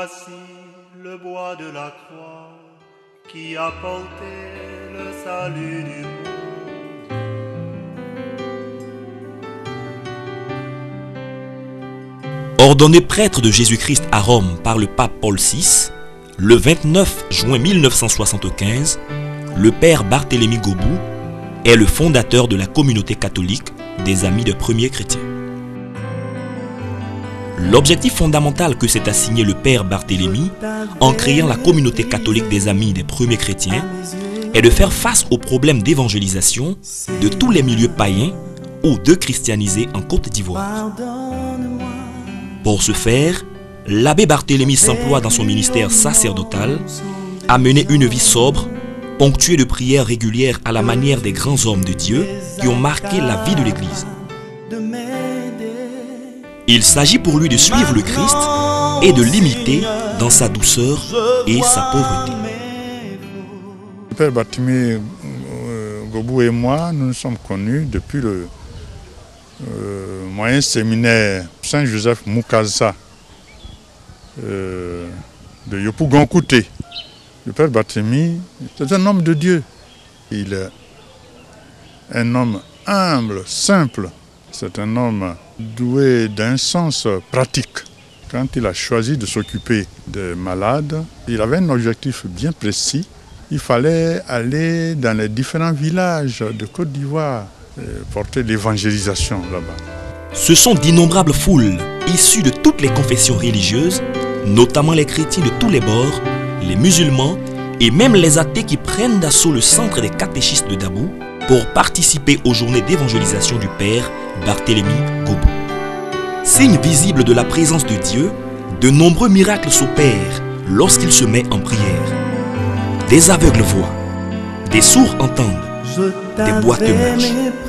Voici le bois de la croix qui a porté le salut du monde. Ordonné prêtre de Jésus-Christ à Rome par le pape Paul VI, le 29 juin 1975, le père Barthélemy Gobou est le fondateur de la communauté catholique des Amis de Premiers Chrétiens. L'objectif fondamental que s'est assigné le père Barthélemy en créant la communauté catholique des Amis des Premiers Chrétiens est de faire face aux problèmes d'évangélisation de tous les milieux païens ou de christianiser en Côte d'Ivoire. Pour ce faire, l'abbé Barthélemy s'emploie dans son ministère sacerdotal à mener une vie sobre, ponctuée de prières régulières à la manière des grands hommes de Dieu qui ont marqué la vie de l'Église. Il s'agit pour lui de suivre le Christ et de l'imiter dans sa douceur et sa pauvreté. Le père Barthélemy Gobou et moi, nous nous sommes connus depuis le moyen séminaire Saint-Joseph Moukasa de Yopougon-Kouté. Le père Barthélemy, c'est un homme de Dieu. Il est un homme humble, simple. C'est un homme doué d'un sens pratique. Quand il a choisi de s'occuper des malades, il avait un objectif bien précis. Il fallait aller dans les différents villages de Côte d'Ivoire, porter l'évangélisation là-bas. Ce sont d'innombrables foules issues de toutes les confessions religieuses, notamment les chrétiens de tous les bords, les musulmans et même les athées qui prennent d'assaut le centre des catéchistes de Dabou pour participer aux journées d'évangélisation du père Barthélemy Gobou. Signe visible de la présence de Dieu, de nombreux miracles s'opèrent lorsqu'il se met en prière. Des aveugles voient, des sourds entendent, des boiteux marchent.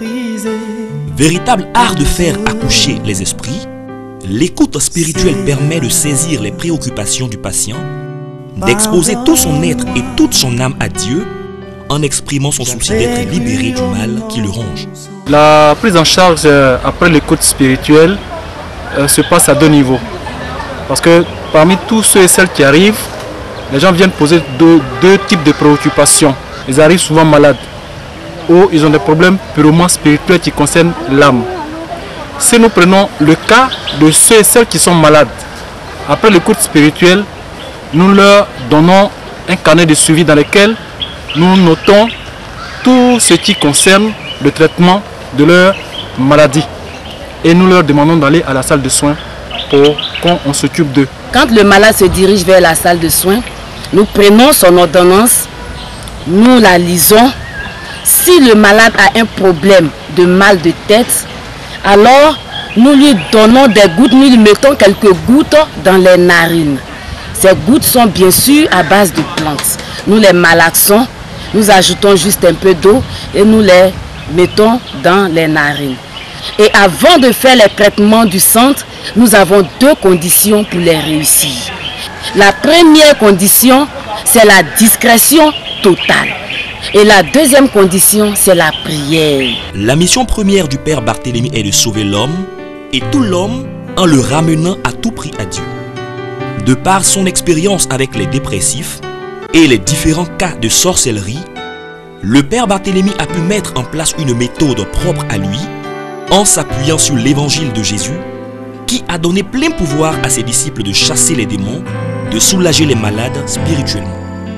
Véritable art de faire accoucher les esprits, l'écoute spirituelle permet de saisir les préoccupations du patient, d'exposer tout son être et toute son âme à Dieu en exprimant son souci d'être libéré du mal qui le ronge. La prise en charge après l'écoute spirituelle se passe à deux niveaux. Parce que parmi tous ceux et celles qui arrivent, les gens viennent poser deux types de préoccupations. Ils arrivent souvent malades ou ils ont des problèmes purement spirituels qui concernent l'âme. Si nous prenons le cas de ceux et celles qui sont malades, après l'écoute spirituelle, nous leur donnons un carnet de suivi dans lequel nous notons tout ce qui concerne le traitement de leur maladie. Et nous leur demandons d'aller à la salle de soins pour qu'on s'occupe d'eux. Quand le malade se dirige vers la salle de soins, nous prenons son ordonnance, nous la lisons. Si le malade a un problème de mal de tête, alors nous lui donnons des gouttes, nous lui mettons quelques gouttes dans les narines. Ces gouttes sont bien sûr à base de plantes. Nous les malaxons, nous ajoutons juste un peu d'eau et nous les mettons dans les narines. Et avant de faire les traitements du centre, nous avons deux conditions pour les réussir. La première condition, c'est la discrétion totale. Et la deuxième condition, c'est la prière. La mission première du père Barthélemy est de sauver l'homme, et tout l'homme en le ramenant à tout prix à Dieu. De par son expérience avec les dépressifs et les différents cas de sorcellerie, le père Barthélemy a pu mettre en place une méthode propre à lui en s'appuyant sur l'évangile de Jésus qui a donné plein pouvoir à ses disciples de chasser les démons, de soulager les malades spirituellement.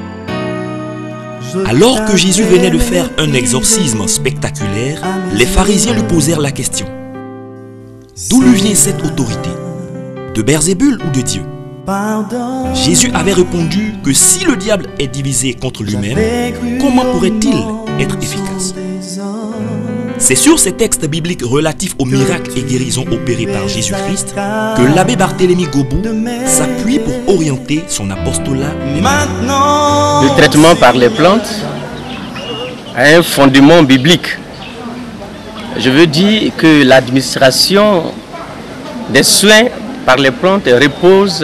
Alors que Jésus venait de faire un exorcisme spectaculaire, les pharisiens lui posèrent la question: d'où lui vient cette autorité? De Beelzébul ou de Dieu? Jésus avait répondu que si le diable est divisé contre lui-même, comment pourrait-il être efficace? C'est sur ces textes bibliques relatifs aux miracles et guérisons opérés par Jésus-Christ que l'abbé Barthélemy Gobou s'appuie pour orienter son apostolat. Le traitement par les plantes a un fondement biblique. Je veux dire que l'administration des soins par les plantes repose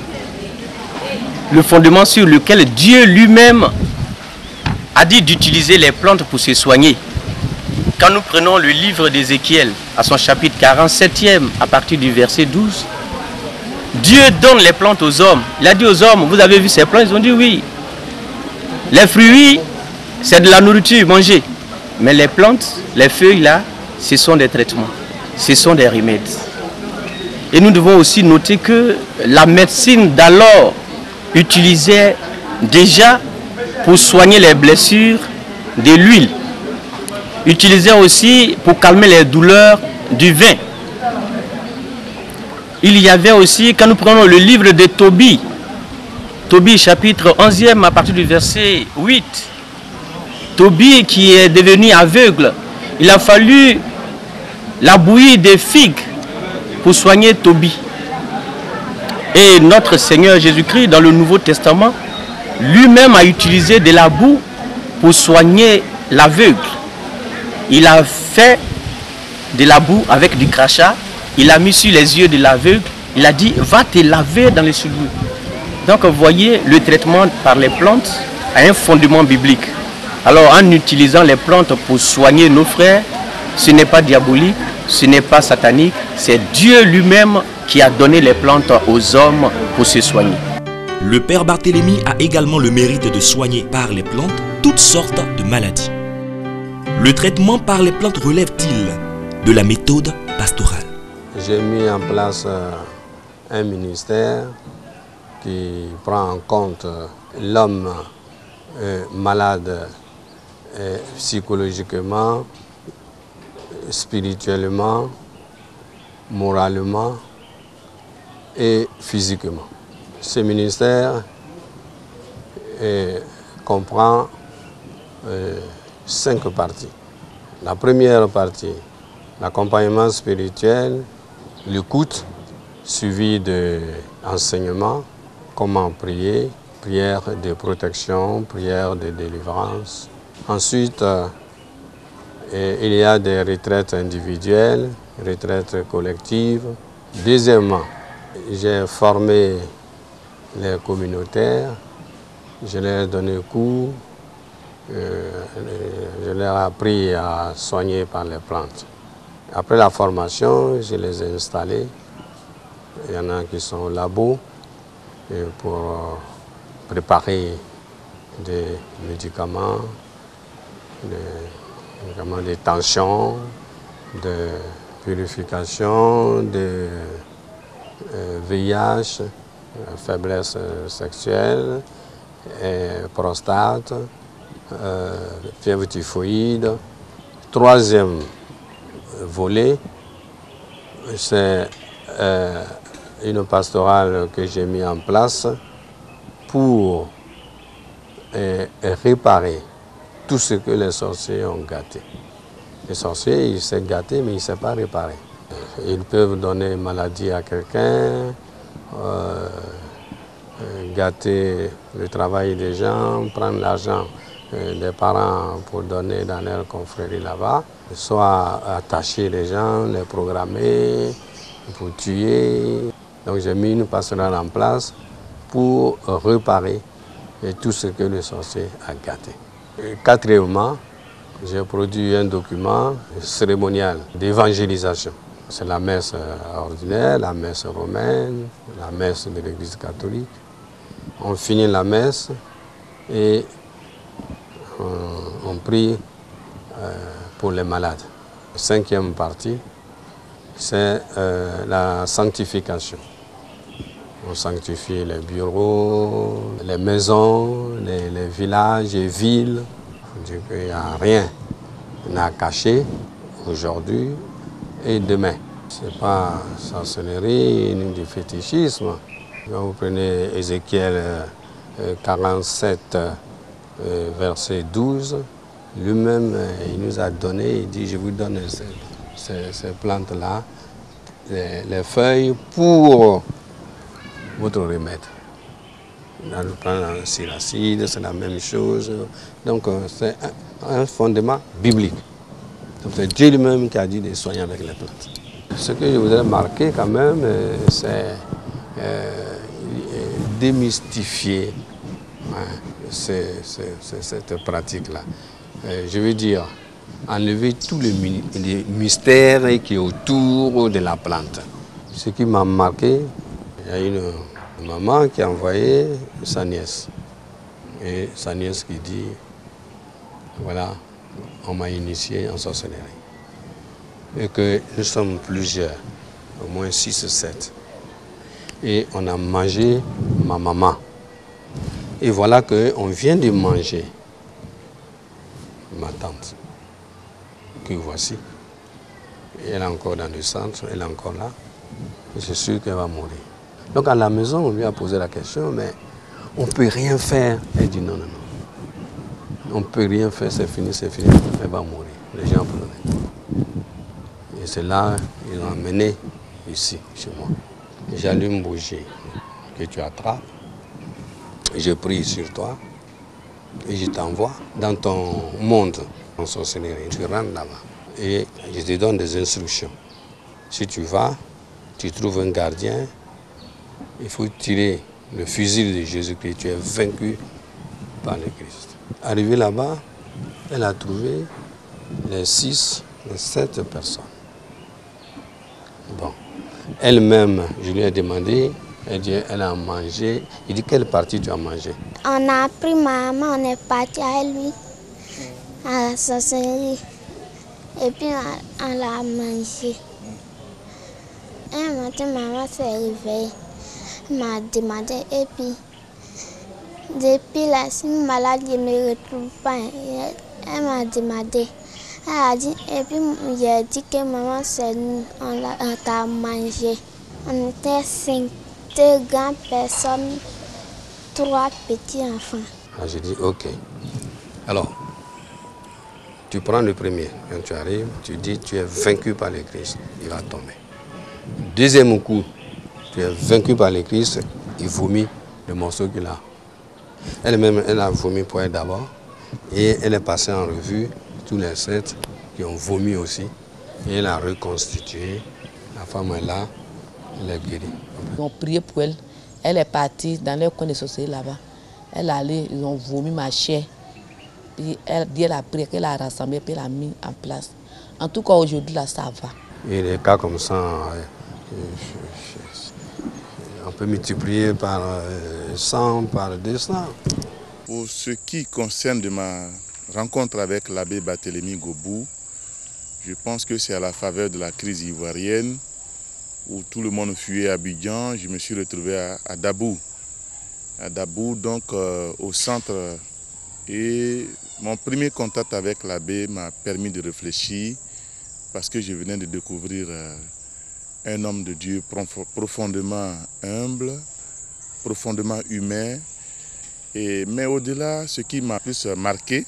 le fondement sur lequel Dieu lui-même a dit d'utiliser les plantes pour se soigner. Quand nous prenons le livre d'Ézéchiel à son chapitre 47e à partir du verset 12, Dieu donne les plantes aux hommes. Il a dit aux hommes, vous avez vu ces plantes? Ils ont dit oui. Les fruits, c'est de la nourriture, manger. Mais les plantes, les feuilles là, ce sont des traitements. Ce sont des remèdes. Et nous devons aussi noter que la médecine d'alors utilisait déjà pour soigner les blessures de l'huile. Utilisait aussi pour calmer les douleurs du vin. Il y avait aussi, quand nous prenons le livre de Tobie, Tobie chapitre 11e à partir du verset 8, Tobie qui est devenu aveugle, il a fallu la bouillie des figues pour soigner Tobie. Et notre Seigneur Jésus-Christ, dans le Nouveau Testament, lui-même a utilisé de la boue pour soigner l'aveugle. Il a fait de la boue avec du crachat, il a mis sur les yeux de l'aveugle, il a dit, va te laver dans les souliers. Donc vous voyez, le traitement par les plantes a un fondement biblique. Alors en utilisant les plantes pour soigner nos frères, ce n'est pas diabolique, ce n'est pas satanique, c'est Dieu lui-même qui a donné les plantes aux hommes pour se soigner. Le Père Barthélemy a également le mérite de soigner par les plantes toutes sortes de maladies. Le traitement par les plantes relève-t-il de la méthode pastorale? J'ai mis en place un ministère qui prend en compte l'homme malade psychologiquement, spirituellement, moralement et physiquement. Ce ministère comprend 5 parties. La première partie, l'accompagnement spirituel, l'écoute, suivi d'enseignement, comment prier, prière de protection, prière de délivrance. Ensuite, il y a des retraites individuelles, retraites collectives. Deuxièmement, j'ai formé les communautaires, je leur ai donné cours, je leur ai appris à soigner par les plantes. Après la formation, je les ai installés. Il y en a qui sont au labo pour préparer des médicaments, de tension, de purification, de VIH, faiblesse sexuelle, prostate, fièvre typhoïde. Troisième volet, c'est une pastorale que j'ai mis en place pour réparer tout ce que les sorciers ont gâté. Les sorciers, ils savent gâter, mais ils ne savent pas réparer. Ils peuvent donner maladie à quelqu'un, gâter le travail des gens, prendre l'argent des parents pour donner dans leur confrérie là-bas, soit attacher les gens, les programmer, pour tuer. Donc j'ai mis une pastorale en place pour réparer tout ce que le sorcier a gâté. Quatrièmement, j'ai produit un document cérémonial d'évangélisation. C'est la messe ordinaire, la messe romaine, la messe de l'Église catholique. On finit la messe et on prie pour les malades. La 5e partie, c'est la sanctification. On sanctifie les bureaux, les maisons, les villages et villes. Il n'y a rien à cacher aujourd'hui et demain. Ce n'est pas sorcellerie ni du fétichisme. Quand vous prenez Ézéchiel 47, verset 12, lui-même, il nous a donné, il dit, je vous donne ces plantes-là, les feuilles pour votre remède. Dans le plan siracide, c'est la même chose. Donc c'est un fondement biblique. C'est Dieu lui-même qui a dit de soigner avec les plantes. Ce que je voudrais marquer quand même, c'est démystifier cette pratique-là. Je veux dire, enlever tout le mystère qui est autour de la plante. Ce qui m'a marqué, Il y a une maman qui a envoyé sa nièce. Et sa nièce qui dit, voilà, on m'a initié en sorcellerie. Et que nous sommes plusieurs, au moins 6 ou 7. Et on a mangé ma maman. Et voilà qu'on vient de manger ma tante, que voici. Et elle est encore dans le centre, elle est encore là. Et c'est sûr qu'elle va mourir. Donc à la maison, on lui a posé la question, mais on ne peut rien faire. Elle dit non, non, non. On ne peut rien faire, c'est fini, elle va mourir. Les gens pleuraient. Et c'est là qu'ils l'ont amené ici, chez moi. J'allume bougie que tu attrapes. Je prie sur toi et je t'envoie dans ton monde en sorcellerie. Tu rentres là-bas et je te donne des instructions. Si tu vas, tu trouves un gardien, il faut tirer le fusil de Jésus-Christ. Tu es vaincu par le Christ. Arrivé là-bas, elle a trouvé les 7 personnes. Bon, elle-même, je lui ai demandé. Elle dit, elle a mangé. Il dit, quelle partie tu as mangé? On a pris ma maman, on est parti à lui, à la sorcellerie. Et puis on l'a mangé. Un matin, maman s'est réveillée. Elle m'a demandé, et puis, depuis là, si malade, je ne me retrouve pas. Elle m'a demandé. Elle a dit, et puis j'ai dit que maman, c'est nous, on t'a mangé. On était 5. 2 grandes personnes, 3 petits enfants. J'ai dit, ok. Alors, tu prends le premier. Quand tu arrives, tu dis, tu es vaincu par le Christ. Il va tomber. Deuxième coup, tu es vaincu par le Christ. Il vomit le morceau qu'il a. Elle-même, elle a vomi pour elle d'abord. Et elle est passée en revue tous les 7 qui ont vomi aussi. Et elle a reconstitué. La femme est là. Elle est guérie. Ils ont prié pour elle. Elle est partie dans leur coin de sorcellerie là-bas. Elle est allée, ils ont vomi ma chair. Puis elle a prié, qu'elle a rassemblé, puis elle a mis en place. En tout cas, aujourd'hui, là, ça va. Et des cas comme ça, on peut multiplier par 100, par 200. Pour ce qui concerne de ma rencontre avec l'abbé Barthélemy Gobou, je pense que c'est à la faveur de la crise ivoirienne, où tout le monde fuyait à Abidjan. Je me suis retrouvé à Dabou. À Dabou, donc au centre. Et mon premier contact avec l'abbé m'a permis de réfléchir parce que je venais de découvrir un homme de Dieu profondément humble, profondément humain. Mais au-delà, ce qui m'a plus marqué,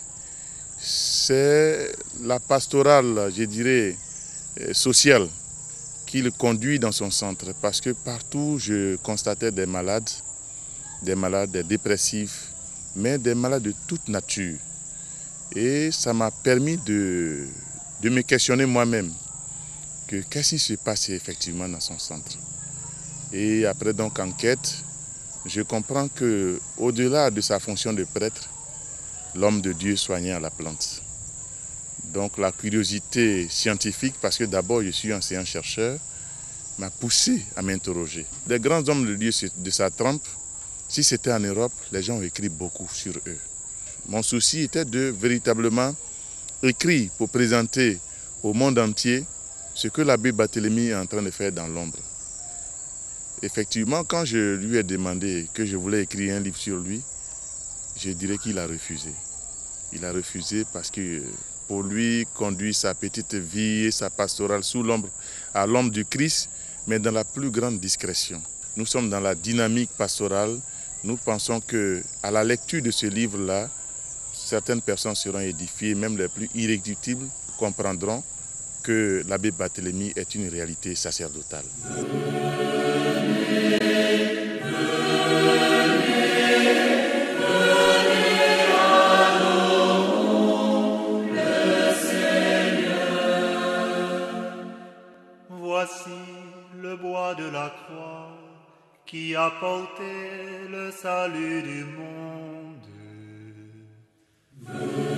c'est la pastorale, je dirais, sociale qu'il conduit dans son centre. Parce que partout, je constatais des malades, des dépressifs, mais des malades de toute nature. Et ça m'a permis de me questionner moi-même, que qu'est-ce qui se passe effectivement dans son centre. Et après donc enquête, je comprends que au-delà de sa fonction de prêtre, l'homme de Dieu soignait à la plante. Donc la curiosité scientifique, parce que d'abord je suis enseignant-chercheur, m'a poussé à m'interroger. Des grands hommes de Dieu de sa trempe, si c'était en Europe, les gens ont écrit beaucoup sur eux. Mon souci était de véritablement écrire pour présenter au monde entier ce que l'abbé Barthélemy est en train de faire dans l'ombre. Effectivement, quand je lui ai demandé que je voulais écrire un livre sur lui, je dirais qu'il a refusé. Il a refusé parce que pour lui, conduire sa petite vie et sa pastorale sous l'ombre, à l'ombre du Christ, mais dans la plus grande discrétion. Nous sommes dans la dynamique pastorale. Nous pensons qu'à la lecture de ce livre-là, certaines personnes seront édifiées, même les plus irréductibles comprendront que l'abbé Barthélemy est une réalité sacerdotale. Voici le bois de la croix qui a porté le salut du monde.